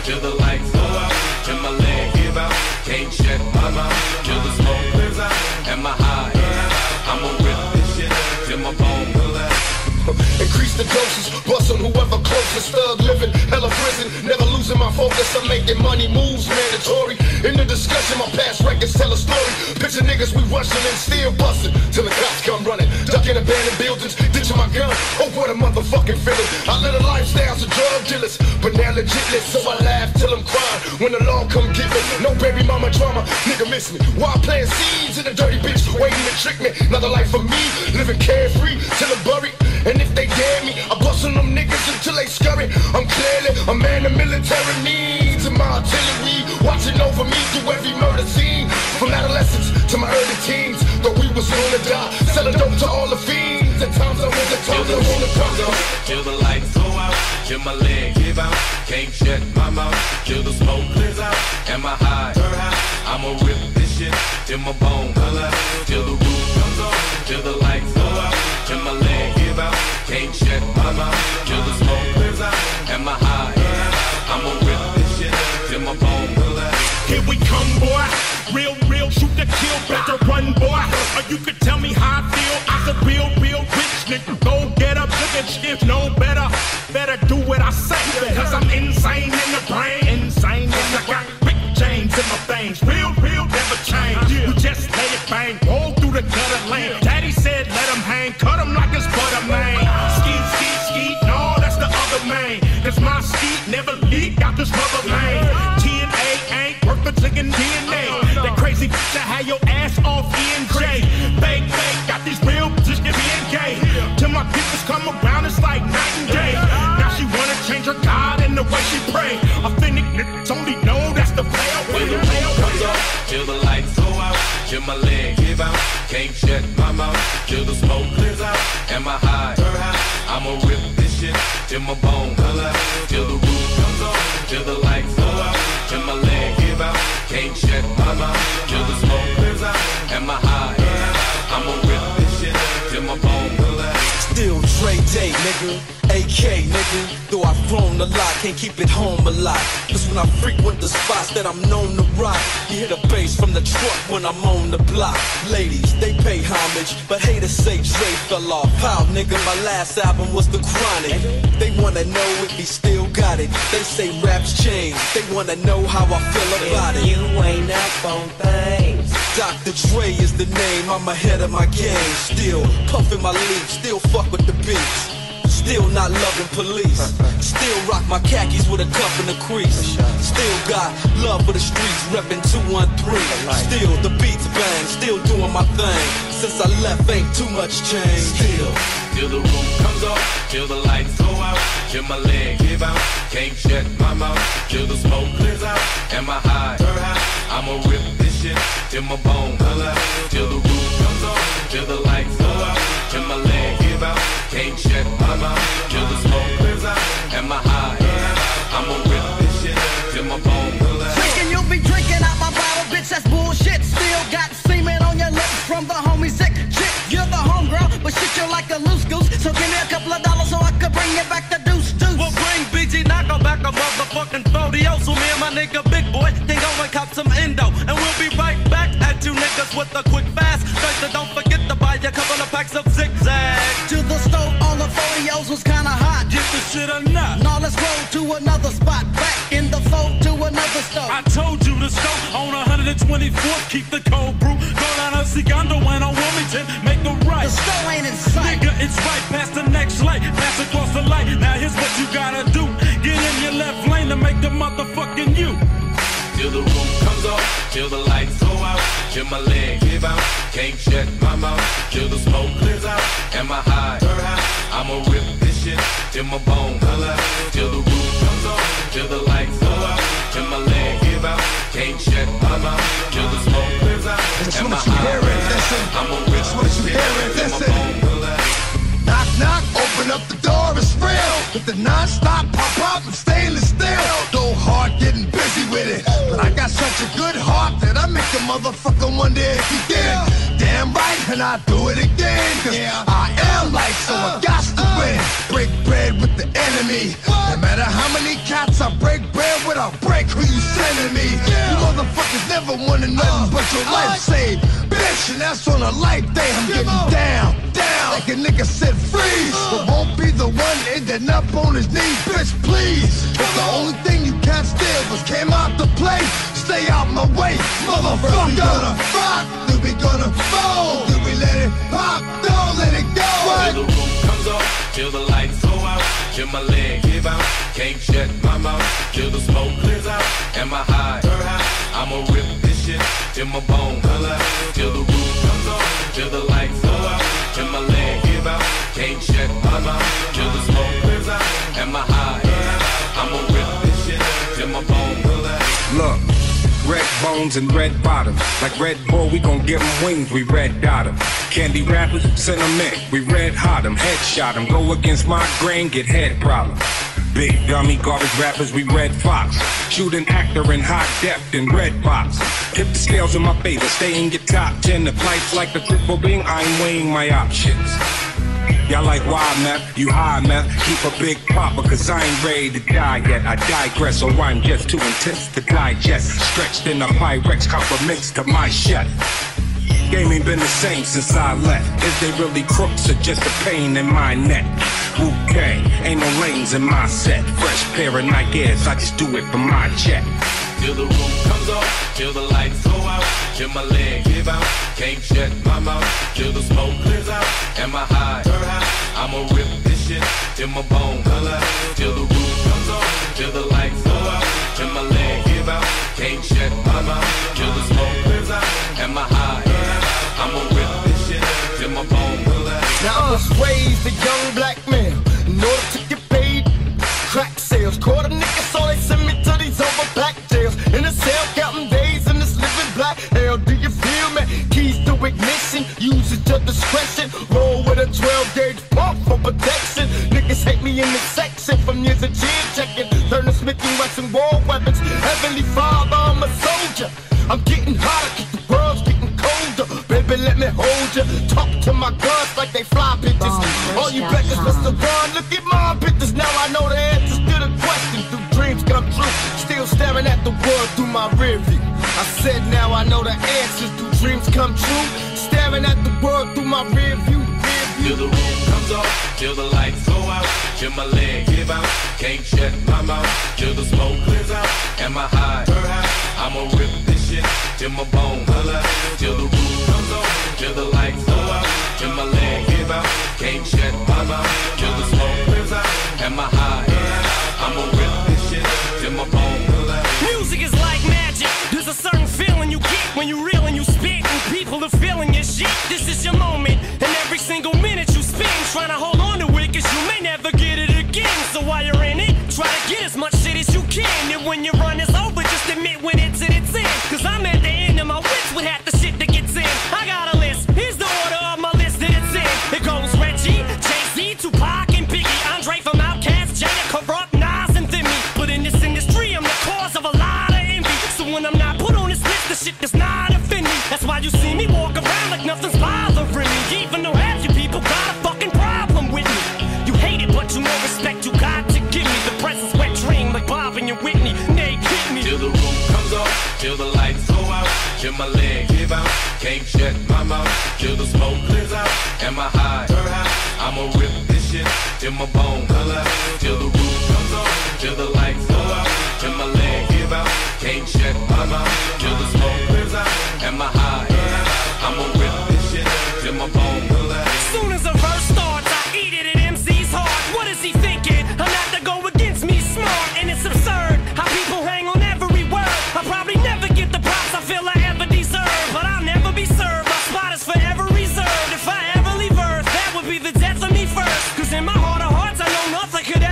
till the lights go out, till my leg give out. Can't shut my mouth till the smoke clears out, and my high I'ma rip this shit till my bone will out. Increase the doses, bust on whoever closest. Thug living, hella prison, never losing my focus. I'm making money moves mandatory. In the discussion, my past records tell a story. Picture niggas we rushing and still busting till the cops come running. Ducking abandoned buildings, ditching my gun. Oh, what a motherfucking feeling. I live a lifestyle of drug dealers, but now legitless, so I laugh till I'm crying. When the law come get me, no baby mama drama, nigga miss me. While playing seeds in a dirty bitch, waiting to trick me. Another life for me, living carefree till I'm buried. And if they dare me, I bust on them niggas until they scurry. I'm clearly a man the military needs, and my artillery watching over me through every murder scene. From adolescence to my early teens, though we was gonna die, selling dope to all the fiends. At times I was the times I wanna come up. Till the lights go out, till my leg give out. Can't shut my mouth till the smoke clears out, and my high I'ma rip this shit till my bone will out. Till the roof comes on, till the lights go out, till my leg give out. Can't shut my mouth till the smoke clears out, and my high I'ma rip this shit till my bone will out. Here we come, boy. Real, shoot to kill, better run, boy. Or you could tell me how I feel. I'm a real rich nigga. Go get up, look at shit, no better. Better do what I say, cause I'm insane in the brain. Insane in the got quick chains in my veins. Real, never change. You just let it bang, roll through the gutter lane. Daddy said let him hang, cut him like his butter, man. Skeet, no, that's the other man. Cause my skeet never leak out this rubber man. TNA ain't worth a chicken DNA. That crazy bitch that had your ass off ENJ. Fake, got these real bitches being gay. Till my peoples come around, it's like night and day. Now she wanna change her God and the way she pray. Authentic niggas only know that's the player way. Till the roof comes up, till the lights go out, till my leg give out. Can't shut my mouth till the smoke clears out, and my high I'ma rip this shit till my bone will out. Till the roof comes on, till the lights go out, till my leg give out. Can't shut my mouth till the smoke clears out, and my high I'ma rip this shit till my bone will out. Still Dre Day, nigga, AK, nigga. Though I've grown a lot, can't keep it home a lot. Cause when I frequent the spots that I'm known to rock, you hear the bass from the truck when I'm on the block. Ladies, they pay homage, but haters say Dre fell off. How, nigga, my last album was The Chronic. They wanna know if he still got it. They say raps change, they wanna know how I feel about it. You ain't up on things. Dr. Dre is the name, I'm ahead of my game. Still puffin' my leaf, still fuck with the beats. Still not loving police. Still rock my khakis with a cuff in the crease. Still got love for the streets, reppin' 213. Still the beats bang, still doing my thing. Since I left, ain't too much change. Still till the roof comes off, till the lights go out, till my leg give out. Can't shut my mouth till the smoke clears out, and my high I'ma rip this shit till my bone will out. Till the roof comes off, till the lights go out, till my leg give out. Can't shut my mouth till the smoke clears out, and my high I'ma rip this shit till my bone will out. Drinking, you'll be drinking out my bottle, bitch, that's bullshit. Still got semen on your lips from the homie sick chick. You're the homegirl, but shit, you're like a loose goose. So give me a couple of dollars so I could bring you back to deuce. We'll bring BG Knocko back a motherfucking 40. So me and my nigga Big Boy can go and cop some endo, and we'll be right back at you niggas with a quick fast. First, don't forget to buy a couple of packs of zigzag. To the stove, all the 40s was kinda hot. Get the shit or not. Now let's roll to another spot. Back in the fold to another stove. I told you to stove on 124th. Keep the cold brew. Go down to Segundo and on Wilmington. Make a right. The stove ain't in sight. Nigga, it's right past the next light. Pass across the light. Now here's what you gotta do. Get in your left lane to make the motherfucking you. Till the roof comes off, till the lights go out, till my leg give out. Can't shut my mouth till the smoke clears out, and my high I'ma rip this shit till my bone will out. Till the roof comes off, till the lights go out, till my leg give out. Can't shut my mouth till the smoke clears out, and my high I'ma rip this shit till my bone will out. Knock, knock, open up the door, it's real. With the non-stop pop-up and stainless steel. Go hard, getting busy with it. But I got such a good heart that I make a motherfucker wonder if he did. Damn right, and I do it again. Cause I am light, so I got to win. Break bread with the enemy. No matter how many cats I break bread with. without break, who you sending me? You motherfuckers never wanted nothing but your life saved. Bitch, and that's on a life day. I'm getting down, like a nigga said freeze. But won't be the one ending up on his knees, bitch, please. If the only thing you can't steal was came out to play, stay out my way, motherfucker. We gonna rock, then we gonna fall, then we let it pop, don't let it go. Till the roof comes off, till the lights go out, till my leg give out, can't shut my mouth, till the smoke clears out, and my high, I'ma rip this shit till my bone color, till the roof comes off, till the lights go out, till my leg give out, can't shut my mouth, till the smoke clears out, and my high, I'ma rip this shit till my bone color. Look, red bones and red bottoms. Like Red Bull, we gon' give them wings, we red dot them. Candy rappers, send them in, we red hot them, headshot them. Go against my grain, get head problems. Big dummy garbage rappers, we red fox. Shoot an actor in high depth in red box. Tip the scales in my favor, stay in your top 10. If life's like the triple beam, I ain't weighing my options. Y'all like wild meth, you high meth. Keep a big popper, cause I ain't ready to die yet. I digress, or I'm just too intense to digest. Stretched in a Pyrex, compliments to my chef. Game ain't been the same since I left. Is they really crooks or just a pain in my neck? Okay, ain't no lanes in my set. Fresh pair of Nike Airs, I just do it for my check. Till the roof comes off, till the lights go out, till my leg give out, can't shut my mouth, till the smoke clears out, and my high, I'ma rip this shit till my bone color, till the roof comes off, till the lights go out, till my leg give out, can't shut my mouth, till the smoke clears out, and my high, I'ma rip this shit till my bone color. Now I was raised a young black man in order to get paid. Crack sales, caught a nigga, so they send me to these overpack jails. In a cell, counting days in this living black hell. Do you feel me? Keys to ignition, use at your discretion. Roll with a 12-gauge pump for protection. Niggas hate me in this section from years of cheer checking. Turn the Smith & Wesson war weapons. Heavenly Father, I'm a soldier. I'm getting hotter, cause the world's getting colder. Baby, let me hold you. Talk to my guns like they fly bitches. All you beggars must have run. Look at my bitches, now I know the answers to the question. Do dreams come true? Still staring at the world through my rear view. I said now I know the answers. Do dreams come true? Staring at the world through my rear view. Till the roof comes off, till the lights go out, till my leg give out, can't shut my mouth, till the smoke clears out, and my high, I'ma rip this shit till my bone color, till the roof comes off, till the lights go out, till my leg give out, can't shut my mouth, till the smoke clears out, and my high, I'ma rip this shit till my bone color. Music is like magic. There's a certain feeling you get when you reel and you spit, and people are feeling your shit. This is your moment, and every single minute you spend trying to hold on to it, cause you may never get it again. So while you're in it, try to get as much shit as you can. And when your run is over, just admit when it's at its end. Cause I'm at the end of my wits with half the shit that gets in. I got a list, here's the order of my list that it's in. It goes Reggie, Jay-Z, Tupac, and Biggie, Andre from Outkast, Jada, Corrupt, Nas, and Thimmy. But in this industry, I'm the cause of a lot of envy. So when I'm not put on this list, the shit does not offend me. That's why you see me walk around like nothing's bothering me. Even though half you people got a fucking problem with me. You hate it, but you know respect you got to give me. The presence wet dream like Bob and your Whitney. Nay, hit me. Till the roof comes off, till the lights go out, till my leg give out, can't shut my mouth, till the smoke clears out, and my high, I'ma rip this shit till my bone color, till the roof comes off, till the lights go out, till my leg give out, can't shut my mouth, till the smoke clears out, and my high, I'ma rip this shit till my bone color. Soon as a verse starts, I eat it at MC's heart. What is he thinking? I'm not to go against me, smart, and it's absurd how people hang on every word. I'll probably never get the props I feel I ever deserve, but I'll never be served. My spot is forever reserved. If I ever leave Earth, that would be the death of me first. Cause in my heart of hearts, I know nothing could